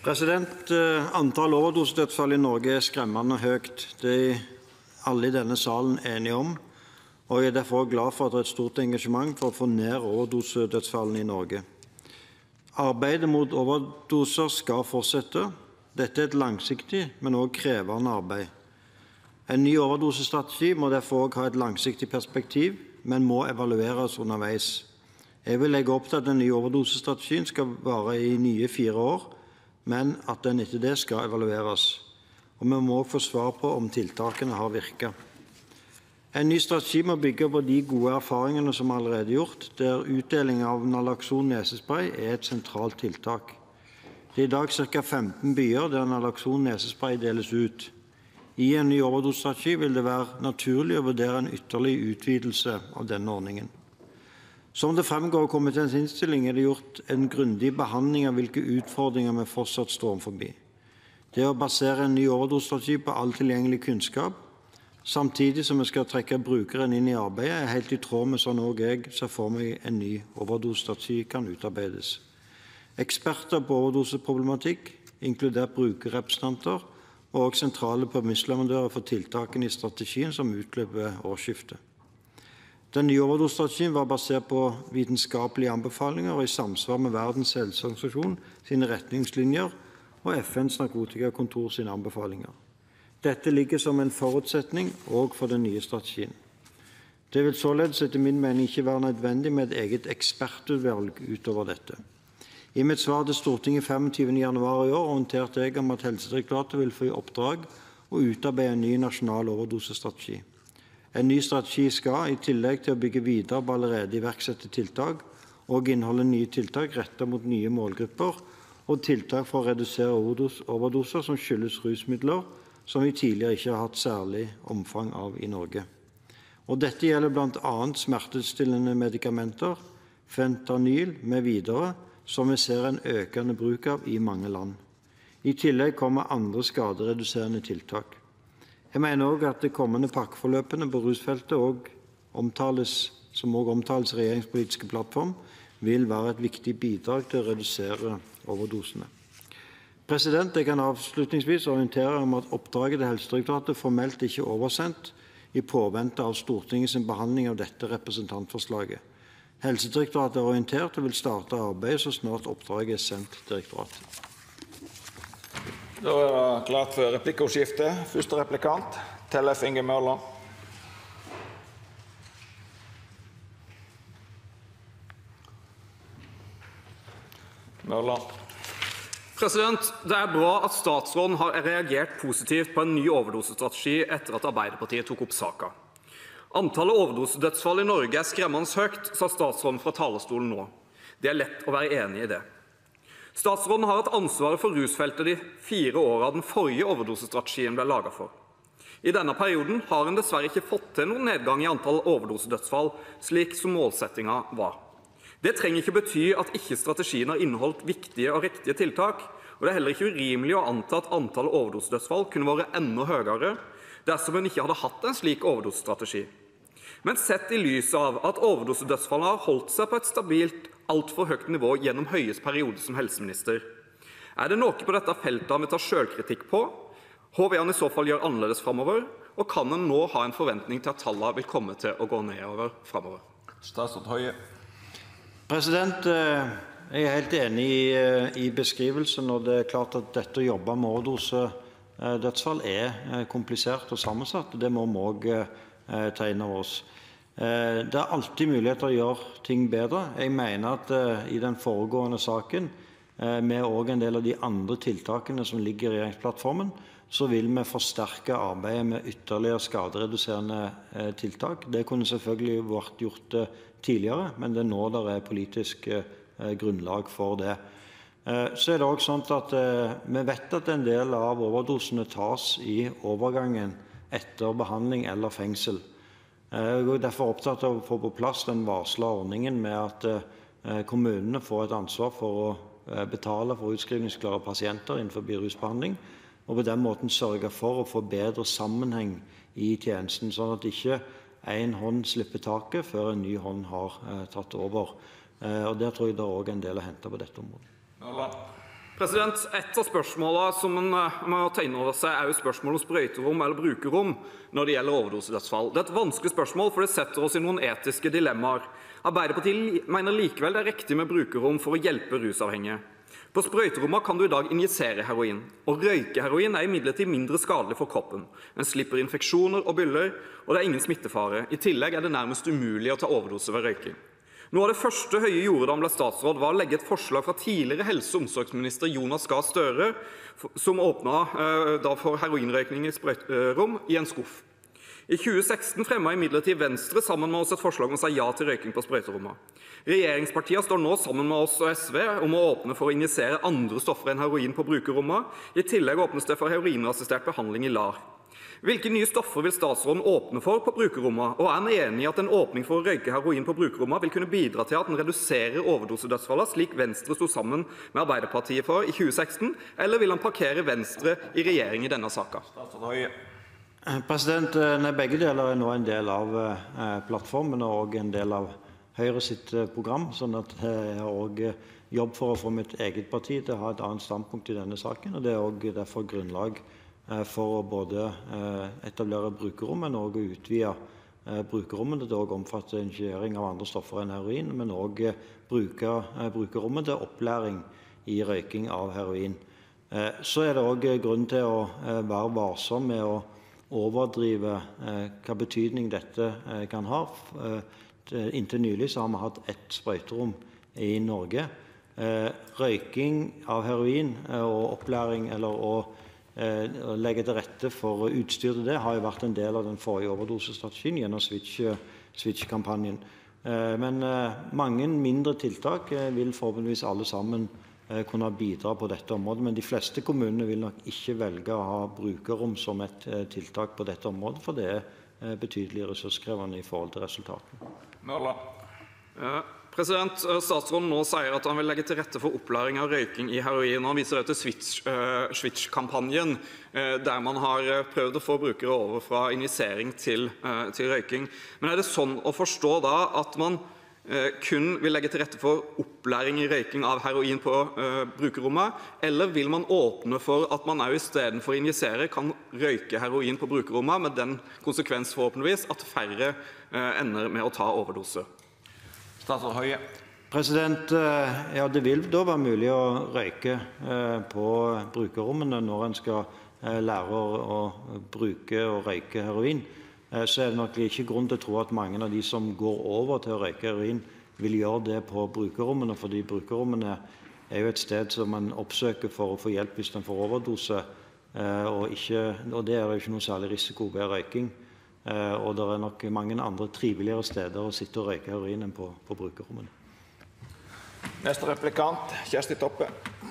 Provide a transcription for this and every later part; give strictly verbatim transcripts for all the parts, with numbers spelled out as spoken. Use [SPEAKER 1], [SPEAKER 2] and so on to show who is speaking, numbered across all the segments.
[SPEAKER 1] President, Antall overdosedødsfall i Norge er skremmende høyt. Det er alle i denne salen enige om, og jeg er derfor glad for at det er et stort engasjement for å få ned overdosedødsfallene i Norge. Arbeidet mot overdoser skal fortsette. Dette er et langsiktig, men også krevende arbeid. En ny overdosestrategi må derfor også ha et langsiktig perspektiv, men må evalueres underveis. Jeg vil legge opp til at den nye overdosestrategien skal vare i nye fire år, men at den etter det skal evalueres. Og vi må også få svar på om tiltakene har virket. En ny strategi må bygge på de gode erfaringene som allerede er gjort, der utdeling av Naloxon nesespray er et sentralt tiltak. Det er i dag ca. femten byer der Naloxon nesespray deles ut. I en ny overdosestrategi vil det være naturlig å vurdere en ytterligere utvidelse av denne ordningen. Som det fremgår av komiteens innstilling, er det gjort en grundig behandling av hvilke utfordringer vi fortsatt står forbi. Det å basere en ny overdosestrategi på all tilgjengelig kunnskap, samtidig som vi skal trekke brukeren inn i arbeidet, er helt i tråd med sånn også jeg ser for meg en ny overdosestrategi kan utarbeides. Eksperter på overdoseproblematikk, inkludert brukerrepresentanter, og også sentrale premissleverandører for tiltakene i strategien som utløper årsskiftet. Den nye overdosestrategien var basert på vitenskapelige anbefalinger og i samsvar med Verdens helseorganisasjon sine retningslinjer og F N's narkotikakontor sine anbefalinger. Dette ligger som en forutsetning også for den nye strategien. Det vil således etter min mening ikke være nødvendig med et eget ekspertutvalg utover dette. I mitt svar til Stortinget femogtyvende januar i år orienterte jeg om at Helsedirektoratet vil få i oppdrag å utarbeide en ny nasjonal overdosestrategi. En ny strategi skal, i tillegg til å bygge videre på allerede iverksatte tiltak, og inneholde nye tiltak rettet mot nye målgrupper og tiltak for å redusere overdoser som skyldes rusmidler, som vi tidligere ikke har hatt særlig omfang av i Norge. Og dette gjelder blant annet smertestillende medikamenter, fentanyl med videre, som vi ser en økende bruk av i mange land. I tillegg kommer andre skadereduserende tiltak. Jeg mener også at de kommende pakkeforløpene på rusfeltet også omtales, som også omtales i regjeringspolitiske plattform, vil være et viktig bidrag til å redusere overdosene. President, jeg kan avslutningsvis orientere om at oppdraget til Helsedirektoratet formelt ikke er oversendt i påvente av Stortingets behandling av dette representantforslaget. Helsedirektoratet er orientert og vil starte arbeidet så snart oppdraget er sendt direktoratet.
[SPEAKER 2] Da er det klart for replikkordskifte. Første replikant, Tellef Inge Mørland. Mørland.
[SPEAKER 3] President, det er bra at statsråden har reagert positivt på en ny overdosestrategi etter at Arbeiderpartiet tok opp saken. Antallet overdosedødsfall i Norge er skremmende høyt, sa statsråden fra talerstolen nå. Det er lett å være enig i det. Statsråden har hatt ansvaret for rusfeltet de fire årene den forrige overdosestrategien ble laget for. I denne perioden har en dessverre ikke fått til noen nedgang i antall overdosedødsfall, slik som målsettingen var. Det trenger ikke bety at ikke strategien har inneholdt viktige og riktige tiltak, og det er heller ikke urimelig å anta at antallet overdosedødsfall kunne vært enda høyere dersom en ikke hadde hatt en slik overdosestrategi. Men sett i lys av at overdosedødsfallene har holdt seg på et stabilt, altfor høyt nivå gjennom Høies periode som helseminister, er det noe på dette feltet han vil ta selvkritikk på? Hva vil han i så fall gjøre annerledes fremover? Og kan en nå ha en forventning til at tallene vil komme til å gå nedover fremover?
[SPEAKER 2] Statsråd Høie.
[SPEAKER 1] President, jeg er helt enig i, i beskrivelsen, og det er klart at dette å jobbe med overdosedødsfall er komplisert og sammensatt, og det må vi også ta inn over oss. Det er alltid muligheter å gjøre ting bedre. Jeg mener at i den foregående saken, med også en del av de andre tiltakene som ligger i regjeringsplattformen, så vil vi forsterke arbeidet med ytterligere skadereduserende tiltak. Det kunne selvfølgelig vært gjort tidligere, men det er nå det er politisk grunnlag for det. Så er det også sånn at vi vet at en del av overdosene tas i overgangen etter behandling eller fengsel. Jeg er derfor opptatt av å få på plass den varslede ordningen med at kommunene får et ansvar for å betale for utskrivningsklare pasienter innenfor rusbehandling, og på den måten sørge for å få bedre sammenheng i tjenesten, sånn at ikke en hånd slipper taket før en ny hånd har tatt over. Og der tror jeg det er også en del å hente på dette området.
[SPEAKER 3] President, et av spørsmålene som man må ta inn over seg er jo spørsmål om sprøyterom eller brukerrom når det gjelder overdosedødsfall. Det er et vanskelig spørsmål, for det setter oss i noen etiske dilemmaer. Arbeiderpartiet mener likevel det er riktig med brukerrom for å hjelpe rusavhengige. På sprøyterommet kan du i dag injisere heroin, og røyke heroin er imidlertid mindre skadelig for kroppen. Den slipper infeksjoner og byller, og det er ingen smittefare. I tillegg er det nærmest umulig å ta overdose ved røyking. Noe av det første Høie gjorde da han ble statsråd, var å legge et forslag fra tidligere helse- og omsorgsminister Jonas Gahr Støre, som åpnet eh, da for heroinrøykning i sprøyterom, i en skuff. I tjue seksten fremmet imidlertid Venstre sammen med oss et forslag om å si ja til røyking på sprøyterommet. Regjeringspartiene står nå sammen med oss og S V om å åpne for å injisere andre stoffer enn heroin på brukerrommet. I tillegg åpnes det for heroinassistert behandling i LAR. Hvilke nye stoffer vil statsråden åpne for på brukerrommet, og er han enig i at en åpning for å røyke heroin på brukerrommet vil kunne bidra til at den reduserer overdosedødsfallene, slik Venstre sto sammen med Arbeiderpartiet for i tjue seksten, eller vil han parkere Venstre i regjering i denne saken?
[SPEAKER 2] Statsråd Høie.
[SPEAKER 1] President, nei, begge deler er nå en del av eh, plattformen og en del av Høyre sitt program, sånn at jeg har også jobb for å få mitt eget parti til å ha et annet standpunkt i denne saken, og det er også derfor grunnlag for å både etablere brukerrom, men også å utvide brukerrommet til å omfatte injisering av andre stoffer enn heroin, men også bruke brukerrommet til opplæring i røyking av heroin. Så er det også grunn til å være varsom med å overdrive hva betydning dette kan ha. Inntil nylig så har vi hatt ett sprøyterom i Norge. Røyking av heroin og opplæring eller å Å legge til rette for utstyr til det har jo vært en del av den forrige overdosestrategien gjennom Switch-kampanjen. Men mange mindre tiltak vil forhåpentligvis alle sammen kunne bidra på dette området. Men de fleste kommunene vil nok ikke velge å ha brukerrom som et tiltak på dette området, for det er betydelig ressurskrevende i forhold til resultatene.
[SPEAKER 2] Mørland.
[SPEAKER 3] Ja. President, statsråden nå sier at han vil legge til rette for opplæring av røyking i heroin. Han viser det til Switch-kampanjen, der man har prøvd å få brukere over fra injisering til, til røyking. Men er det sånn å forstå da at man kun vil legge til rette for opplæring i røyking av heroin på brukerrommet, eller vil man åpne for at man også i stedet for å injisere kan røyke heroin på brukerrommet, med den konsekvens forhåpentligvis at færre ender med å ta overdose?
[SPEAKER 2] Statsråd Høie.
[SPEAKER 1] President, ja, det vil da være mulig å røyke på brukerrommene når en skal lære å bruke og røyke heroin. Så er det nok ikke grunn til å tro at mange av de som går over til å røyke heroin, vil gjøre det på brukerrommene, fordi brukerrommene er jo et sted som man oppsøker for å få hjelp hvis man får overdose, og, ikke, og det er jo ikke noe særlig risiko ved røyking. Uh, og det er nok mange andre triveligere steder å sitte og røyke heroin enn på, på brukerrommene.
[SPEAKER 2] Neste replikant, Kjersti Toppe.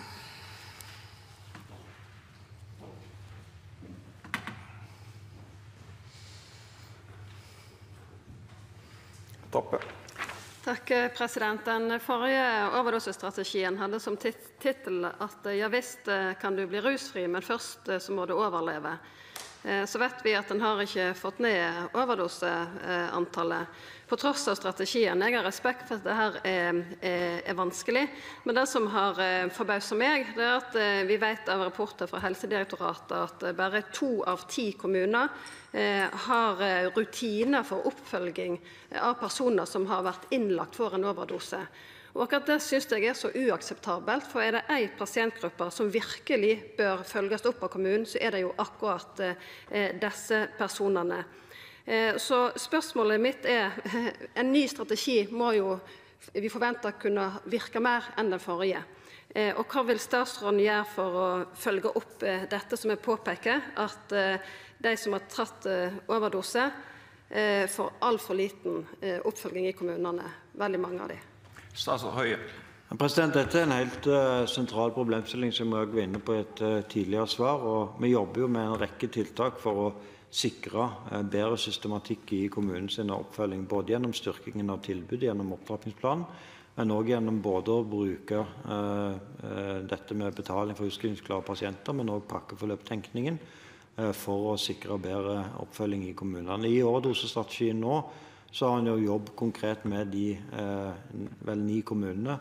[SPEAKER 2] Toppe.
[SPEAKER 4] Takk, president. Den forrige overdosestrategien hadde som tittel at ja visst kan du bli rusfri, men først så må du overleve. Så vet vi at den har ikke fått ned overdoseantallet, på tross av strategien. Jeg har respekt for at dette er, er, er vanskelig, men det som har forbauset meg, det er at vi vet av rapporter fra Helsedirektoratet at bare to av ti kommuner har rutiner for oppfølging av personer som har vært innlagt for en overdose. Og akkurat det synes jeg er så uakseptabelt, for er det en pasientgruppe som virkelig bør følges opp av kommunen, så er det jo akkurat eh, disse personene. Eh, så spørsmålet mitt er, en ny strategi må jo vi forvente kunne virke mer enn den forrige. Eh, og hva vil statsråden gjøre for å følge opp eh, dette som jeg påpeker, at eh, de som har tatt eh, overdose eh, får alt for liten eh, oppfølging i kommunene, veldig mange av dem.
[SPEAKER 2] Statsråd Høie.
[SPEAKER 1] President, dette er en helt uh, sentral problemstilling som jeg var inne på i et uh, tidligere svar. og Vi jobber jo med en rekke tiltak for å sikre uh, bedre systematikk i kommunens oppfølging. Både gjennom styrkingen av tilbud, gjennom opptrappingsplanen, men også gjennom både å bruke uh, uh, dette med betaling for utskrivningsklare pasienter, men også pakkeforløptenkningen uh, for å sikre bedre oppfølging i kommunene. I overdosestrategien nå så har han jo jobb konkret med de eh, vel ni kommunene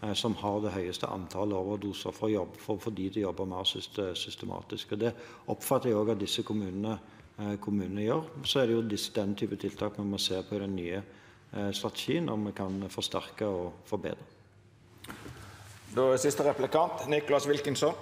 [SPEAKER 1] som har det høyeste antallet overdoser, for å, jobbe, for å få de til å jobbe mer systematisk. Og det oppfatter jeg også at disse kommunene, kommunene gjør. Så er det jo disse, den type tiltak vi må se på i den nye strategien, om vi kan forsterke og forbedre.
[SPEAKER 2] Da er siste replikant Nicholas Wilkinson.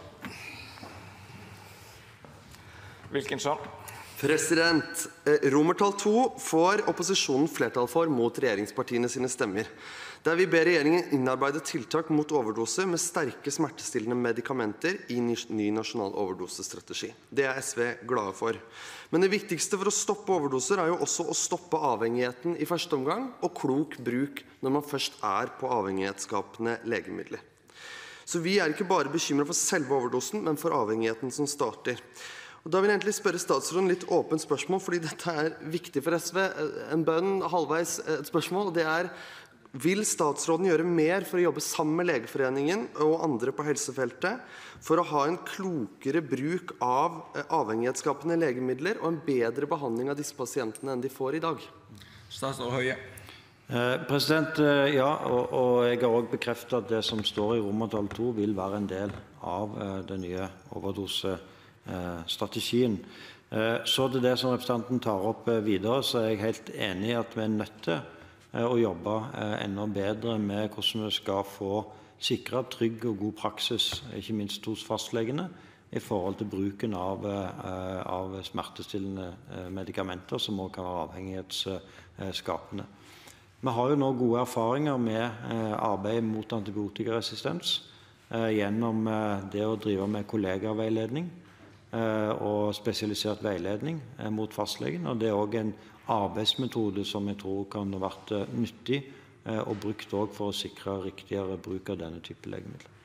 [SPEAKER 2] Wilkinson.
[SPEAKER 5] President, Romertall to får opposisjonen flertall for mot regjeringspartiene sine stemmer, der vi ber regjeringen innarbeide tiltak mot overdose med sterke smertestillende medikamenter i ny nasjonal overdosestrategi. Det er S V glade for. Men det viktigste for å stoppe overdoser er jo også å stoppe avhengigheten i første omgang, og klok bruk når man først er på avhengighetsskapende legemidler. Så vi er ikke bare bekymret for selve overdosen, men for avhengigheten som starter. Og da vil jeg egentlig spørre statsråden litt åpent spørsmål, fordi dette er viktig for S V. En bønn halvveis et spørsmål, det er: vil statsråden gjøre mer for å jobbe sammen med Legeforeningen og andre på helsefeltet for å ha en klokere bruk av avhengighetsskapende legemidler og en bedre behandling av disse pasientene enn de får i dag?
[SPEAKER 2] Statsråd Høie.
[SPEAKER 1] Eh, president, eh, ja, og, og jeg har også bekreftet at det som står i Romertall to vil være en del av eh, den nye overdose strategien. Så til det som representanten tar opp videre, så er jeg helt enig i at vi er nødt til å jobbe enda bedre med hvordan vi skal få sikret trygg og god praksis, ikke minst hos fastlegene, i forhold til bruken av, av smertestillende medikamenter som også kan være avhengighetsskapende. Vi har jo nå gode erfaringer med arbeid mot antibiotikaresistens gjennom det å drive med kollegaveiledning og spesialisert veiledning mot fastlegen. Og det er også en arbeidsmetode som jeg tror kan ha vært nyttig og brukt også for å sikre riktigere bruk av denne type legemidler.